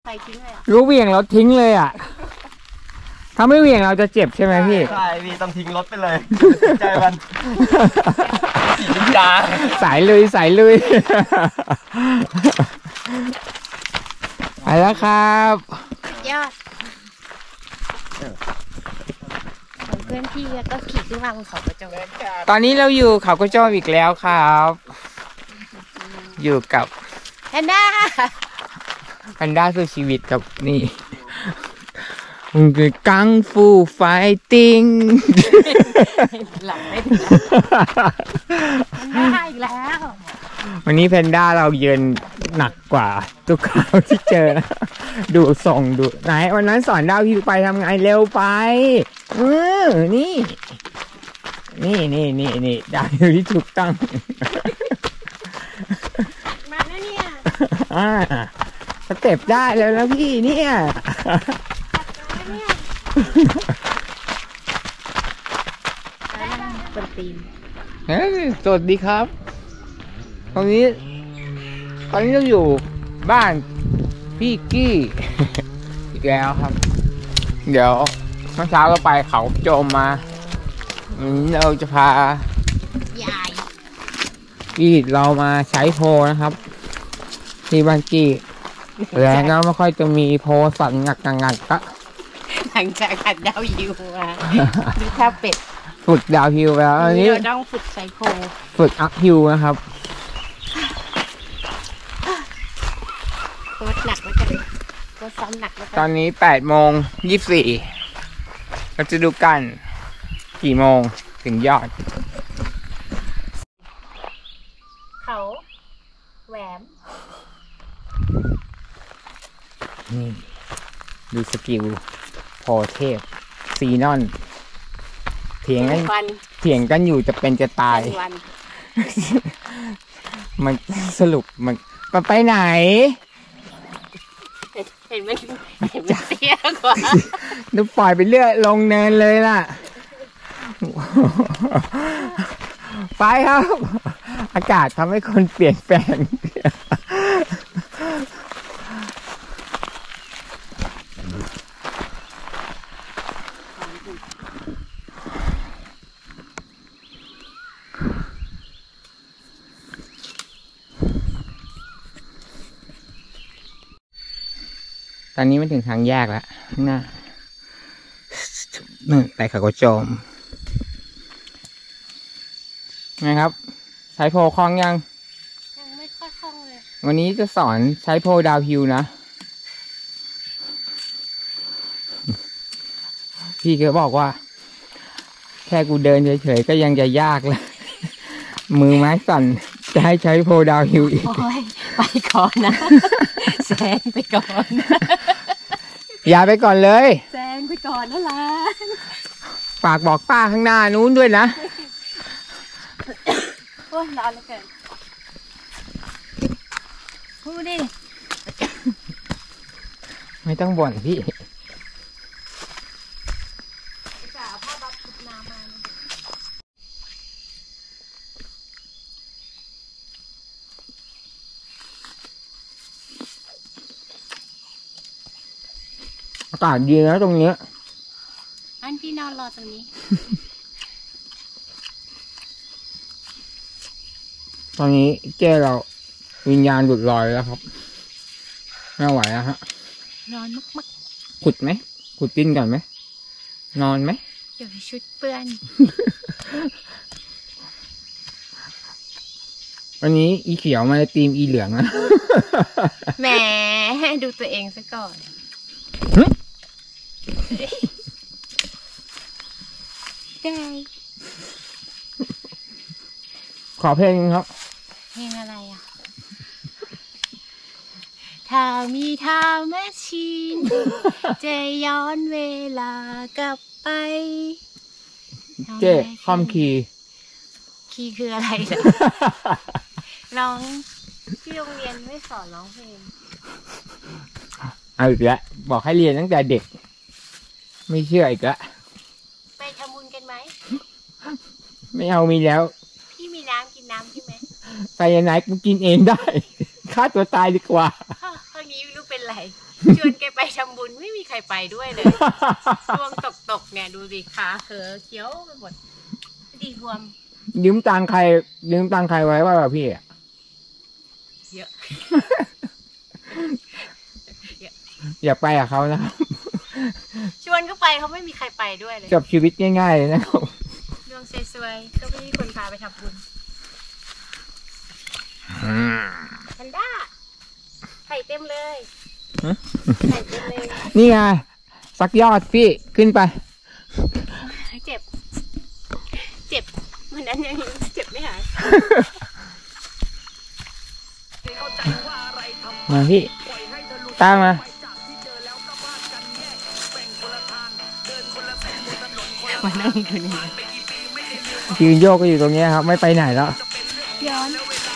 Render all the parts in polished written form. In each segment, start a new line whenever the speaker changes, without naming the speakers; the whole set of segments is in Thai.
ทิ้งเลยอ่ะ
รู้เหวี่ยงเราทิ้งเลยอ่ะถ้าไม่เหวี่ยงเราจะเจ็บใช่ไหมพี่
ใช่พี่ต้องทิ้งรถไปเลยใจมันสีนินจา
สายลุยสายลุยไปแล้วครับ
ยอดเพื่อนพี่ก็ขี่ขึ้นมาบนเขากระโจม
ตอนนี้เราอยู่เขากระโจมอีกแล้วครับอยู่กับ
แพนด้า
สู้ชีวิตกับนี่มันคือกังฟูไฟติ้ง
หลับไม่ถึงแล้วแพนด้าอีกแล้ว
วันนี้แพนด้าเราเยือนหนักกว่าทุกคราวที่เจอนะดูส่งดูไหนวันนั้นสอนดาวฮิวไปทำไงเร็วไปนี่ดาวฮิวที่ถูกต้อง
มาแล้วเนี่ย
สเต็ปได้แล้วนะพี่เนี่ย
เป็นตีม
สวัสดีครับตอนนี้เราอยู่บ้านพี่กี้อีกแล้วครับเดี๋ยวเมื่อเช้าเราไปเขาโจมมาวันนี้เราจะพากี้เรามาใช้โพนะครับที่บ้านกี้แล้วก็ไม่ค่อยจะมีโพสั่นงักก็
หลังจากขัดดาวฮิวมาดูท่าเป็ด
ฝึกดาวฮิวแล้วอันนี้
เราต้องฝึกใช้โพ
ฝึกอัพฮิวนะครับ
โคตรหนักแล้วกันโคตรซ้ำหนักแล้วกัน
ตอนนี้8:24เราจะดูกันกี่โมงถึงยอด
เขาแหวม
นี่ดูสกิลโพเทพซีนอนเถียงกันอยู่จะเป็นจะตายมันสรุปมันไปไหน
เห็นมันเตี้ยกว่า
ดูปล่อยไปเรื่อยลงเนินเลยล่ะไปครับอากาศทำให้คนเปลี่ยนแปลงตอนนี้มันถึงทางแยกแล้วข้างหน้าแต่เขาก็โจมไงครับใช้โพคล่องยัง
ไม่ค่อยคล่องเลย
วันนี้จะสอนใช้โพดาวฮิวนะพี่ก็บอกว่าแค่กูเดินเฉยๆก็ยังจะยากเลยมือไม้สั่นจะให้ใช้โพดาวฮิวอีก
ไปก่อนนะแซงไปก่อน
อย่าไปก่อนเลย
แซงไปก่อนนะล่ะ
ฝากบอกป้าข้างหน้านู้นด้วยนะ
โอ้ยร้อนเหลือเกินพูดดิ
ไม่ต้องบ่นพี่อากาศดีนะตรงนี้
อันพี่นอนรอตรงนี้
ตอนนี้เจ้เราวิญญาณหลุดลอยแล้วครับไม่ไหวแล้วฮะ
นอนมัก
ขุดไหมขุดดินก่อนไหมนอนไหม
เดี๋ยวชุดเปื้อน
วันนี้อีเขียวมาในทีมอีเหลืองนะ
แหมดูตัวเองซะก่อนได้
ขอเพลงครับ
เพลงอะไรอ่ะถ้ามีไทม์แมชชีนจะย้อนเวลากลับไป
เจ๊คอมคี
คืออะไรเหรอร้องที่โรงเรียนไม่สอนร้องเพลง
เอาอีกแล้วบอกให้เรียนตั้งแต่เด็กไม่เชื่ออีกแล้ว
ไปทำบุญกันไหม
ไม่เอามีแล้ว
พี่มีน้ำกินน้ำใช่ไหม
ไปยังไงกูกินเองได้ฆ่าตัวตายดีกว่า
ข้างนี้ไม่รู้เป็นไรชวนแกไปทำบุญไม่มีใครไปด้วยเลยช่วงตกเนี่ยดูสิขาเขอเคี้ยวไปหมดดีรวม
ยืมตังค์ใครไว้ว่าแบบพี่อะ
เยอะ
อยากไปกับเขานะครับ
ชวนก็ไปเขาไม่มีใครไปด้วยเลย
จบชีวิตง่ายๆเลยนะครับ
ดวงซวยๆก็ไม่มีคนพาไปทำบุญแพนด้าไข่เต็มเลยไข่เต็มเลย
นี่ไงสักยอดพี่ขึ้นไป
เจ็บวันนั้นยังเจ็บไม่หาย
มาพี่ตามมา
นั่งอยู่นี่
ยืนโยกก็อยู่ตรงนี้ครับไม่ไปไหนแล้ว
ย้อน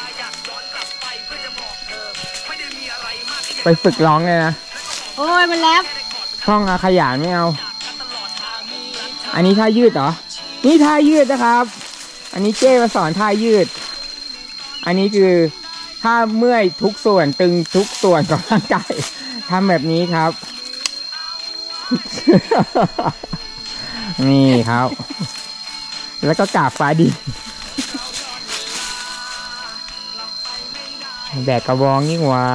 ไปฝึกร้องเลยนะ
โอ้ยมันแลบ
ช่องอาขยานไม่เอา อันนี้ท่ายืดเหรอนี่ท่ายืดนะครับ อันนี้เจ้มาสอนท่ายืด อันนี้คือถ้าเมื่อยทุกส่วนตึงทุกส่วนของร่างกายทำแบบนี้ครับ นี่ครับ แล้วก็กราบฟ้าดินแบกกระบองยิ่งหว่า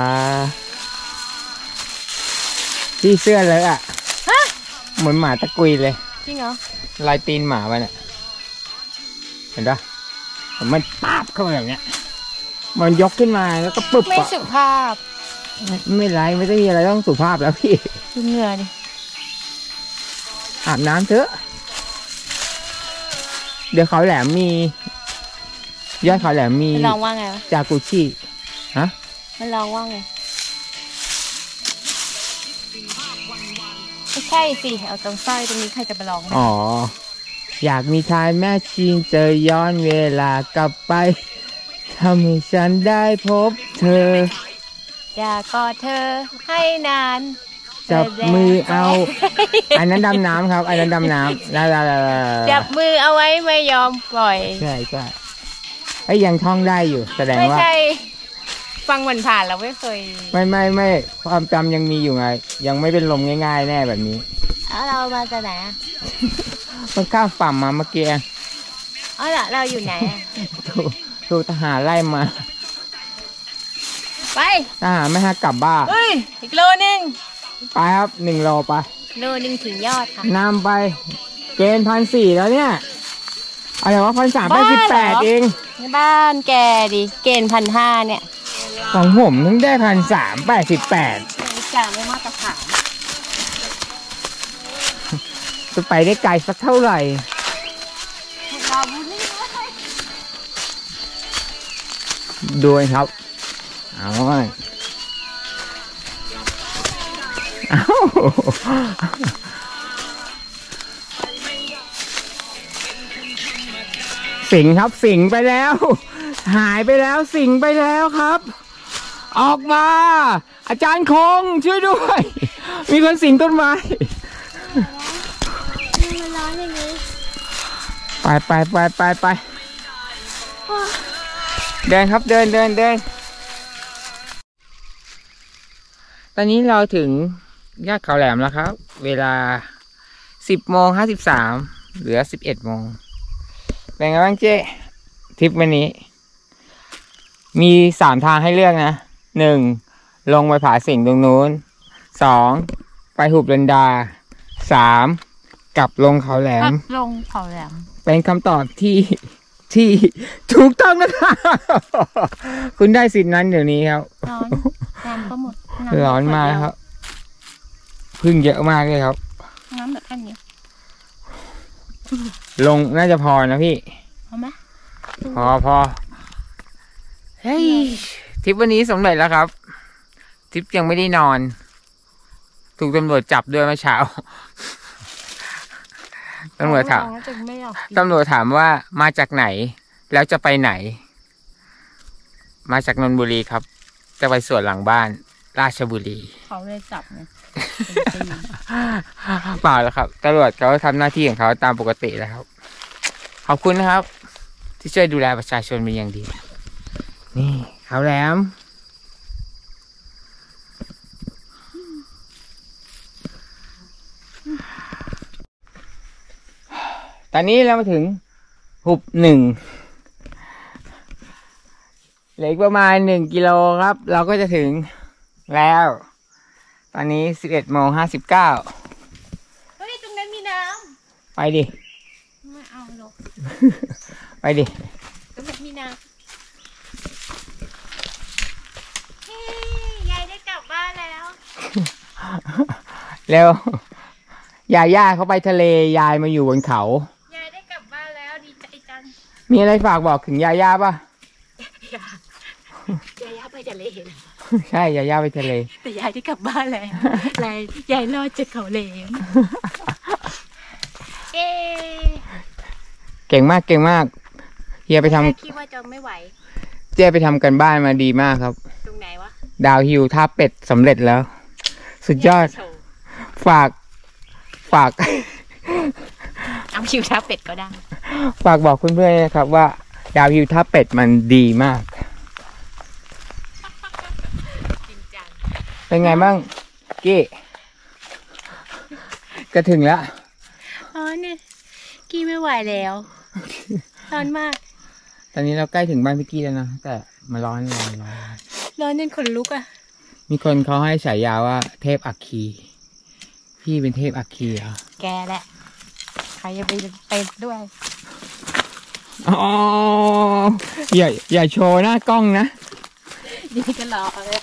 ที่เสื้อเลยอ่ะเหมือนหมาตะกุยเลย
จริงเหรอ
ลายตีนหมามันอ่ะเห็นปะมันป๊าบเข้าไปแบบเนี้ยมันยกขึ้นมาแล้วก็ปึ๊บ
ไม่
อ่ะ
สุภาพ
ไม่ไรไม่ได้มีอะไรต้องสุภาพแล้วพี่
ดูเหงื่อดิ
อาบน้ำเถอะเดี๋ยวเขาแหลมมียอดเขาแหลมมี
มันลองว่าไงวะ
จากุชิฮะ
มันลองว่าไงไม่ใช่สิเอาตรงสร้อยตรงนี้ใครจะไปลองได้
อ๋ออยากมีทายแม่ชินเจอย้อนเวลากลับไปทำให้ฉันได้พบเธอ
อยากกอดเธอให้นาน
จับมือเอา อันนั้นดำน้ำครับ อันนั้นดำน้ำได้
จับมือเอาไว้ไม่ยอมปล่อย
ใช่ไอ้ยยังท่องได้อยู่ แสดง
ไม่
ว่า
ใช่ ฟังผ่านๆเราไม่เคย
ไม่ความจำยังมีอยู่ไง ยังไม่เป็นลมง่ายๆแน่แบบนี้
เอาเรามาจากไหนอ่ะ
มันข้ามฝั่งมาเมื่อกี้
อ๋อเราอยู่ไหนอ่ะ
ถูกทหารไล่มา
ไป
ทหารไม่ให้กลับบ้าน
เฮ้ยอีกโลนึง
ไปครับ1 โลไป
โลนึงถึงยอดค่ะ
นำไปเกณฑ์1,400แล้วเนี่ยอะไรวะ1,300ไป18เอง
บ้านแกดิเกณฑ์1,500เนี่ย
ของผมถึงได้1,388
จ่าไม่มาตรฐาน
จะไปได้ไกลสักเท่าไหร่
เราบุรี
ดูครับเอาสิงครับสิงไปแล้ว หายไปแล้วสิงไปแล้วครับ ออกมา อาจารย์คงช่วยด้วย มีคนสิงต้นไม้
มันร้อนอย่างนี้
ไปเดินครับเดินตอนนี้เราถึงยอดเขาแหลมแล้วครับ เวลา10:53เหลือ11 โมงเป็นไงบ้างเจ๊ทริปวันนี้ มี3 ทางให้เลือกนะ1ลงไปผาสิงตรงนู้น2ไปหุบเรนดา3กลับลงเขาแหลม
ลงเขาแหลม
เป็นคำตอบที่ถูกต้องนะครับ คุณได้สิทธินั้นเดี๋ยวนี้ครับ
ร้อนน้ำก็หมด
ร้อนมากครับพึ่งเยอะมากเลยครับ
น้ำแบบแค่นี้
ลงน่าจะพอนะพี่
เอาไหม
พอเฮ้ยทริปวันนี้สำเร็จแล้วครับทริปยังไม่ได้นอน ถูกตำรวจจับด้วยเมื่อเช้า ตำรวจถามว่ามาจากไหน แล้วจะไปไหน มาจากนนทบุรีครับ จะไปสวนหลังบ้านราชบุรี
เขาเลยจับไง
เปล่าแล้วครับตำรวจเขาทำหน้าที่ของเขาตามปกติแล้วครับ ขอบคุณนะครับ ที่ช่วยดูแลประชาชนเป็นอย่างดี นี่เขาแหลมอนนี้เรามาถึงหุบ1เหลืออีกประมาณ1 กิโลครับเราก็จะถึงแล้วตอนนี้ 11:59
เฮ้ยตรงนั้นมีน้
ไปดิ
ำไม่เอาหรอก
ไปดิ
ตรงนั้นมีน้ำเฮ้ยยายได้กลับบ้านแล้ว
เร็วยาย่าเขาไปทะเลยายมาอยู่บนเขา
ยายได้กลับบ้านแล้วดีใจจัง
มีอะไรฝากบอกถึงยาย่าป่ะ
ยายไปทะเลเห็น
ใช่ยาย่าไปทะเล
แต่ยายได้กลับบ้านแล้วยายรอดจากเขาเหลมเอ๊
เก่งมากเก่งมากเฮียไปทำ
คิดว่าจะไม่ไหว
เจ๊ไปทำกันบ้านมาดีมากครับ
ตรงไหนวะ
ดาวฮิลท่าเป็ดสำเร็จแล้ว สุดยอด ฝาก
เอาชิวช้าเป็ดก็ได้
ฝากบอกเพื่อนๆนะครับว่าดาวฮิลท่าเป็ดมันดีมาก
จริงจัง
เป็นไงบ้างกี้ก็ถึงแล้ว
อ๋อเนี่ยกี้ไม่ไหวแล้วร้อนมาก
ตอนนี้เราใกล้ถึงบ้านพี่กี้แล้วนะแต่มันร้อน
ร้อนจนขนลุกอ่ะ
มีคนเขาให้ฉายาว่าเทพอัคคีพี่เป็นเทพอัคคีเหรอ
แกแหละใครจะไปด้วย
อ๋ออย่าโชว์หน้ากล้องนะ
นี่ก็รอเลย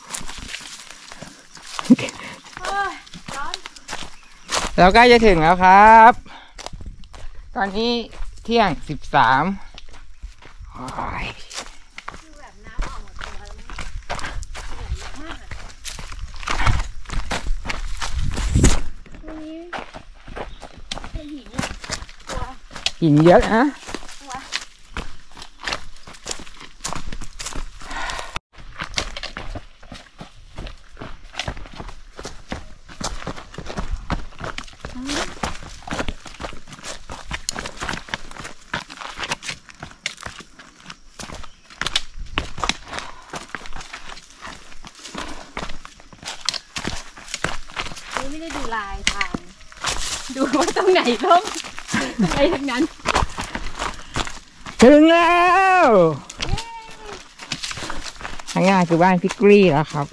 ร้อน
เราใกล้จะถึงแล้วครับ ตอนนี้เที่ยง 13โอ้ย
คือแบบน้ำออกหมดตัวแล้วเหนื่อยเยอะมากวันนี้เป็นหินอ่ะตัว
หินเยอะนะ
ไม่ได้ดูลายทางดูว่าตรงไหนร่มตรงไหนทั้งนั้น
ถึงแล้วข้างหน้าคือบ้านพี่กรีแล้วครับ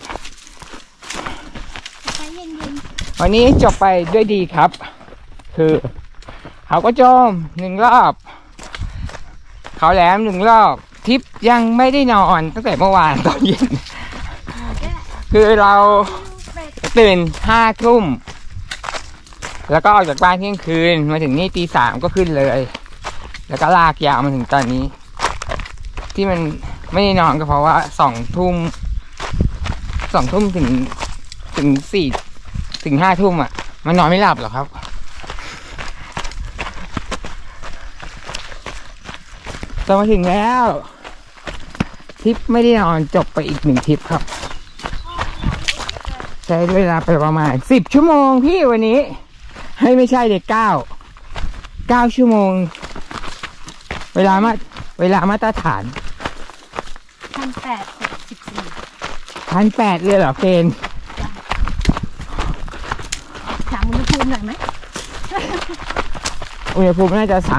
ใจเย็น
วันนี้จบไปด้วยดีครับ คือเขาก็จม1 รอบ เขาแหลม1 รอบทิปยังไม่ได้นอนตั้งแต่เมื่อวานตอนเย็น คือเราตื่น5 ทุ่มแล้วก็ออกจากบ้านเที่ยงคืนมาถึงนี่ตี 3ก็ขึ้นเลย แล้วก็ลากยาวมาถึงตอนนี้ ที่มันไม่ได้นอนก็เพราะว่า2 ทุ่มถึง 4 ถึง 5 ทุ่มอ่ะมันนอนไม่หลับหรอกครับเรามาถึงแล้วทริปไม่ได้นอนจบไปอีก1 ทริปครับใช้เวลาไปประมาณ10 ชั่วโมงพี่วันนี้ให้ไม่ใช่เด็ก9 ชั่วโมงเวลามาตรฐาน 1,800เลยเหรอเฟน
ถามอุณหภูมิหน่อยไหม
อุณหภูมิน่าจะ38-39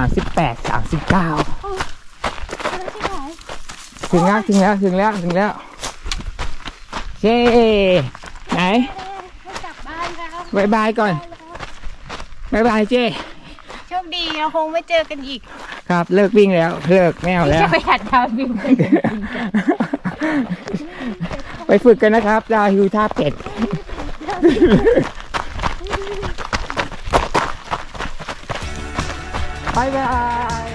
ถึงแล้วเย้ไหน
กลับบ้านแล้ว
บายบายก่อนบายบายเจ้
โชคดีเราคงไม่เจอกันอีก
ครับเลิกวิ่งแล้วเลิกไม่เอาแล้ว
จะไปหัดดาวบิวกัน
ไปฝึกกันนะครับดาวฮิวท่าเป็ดบายบาย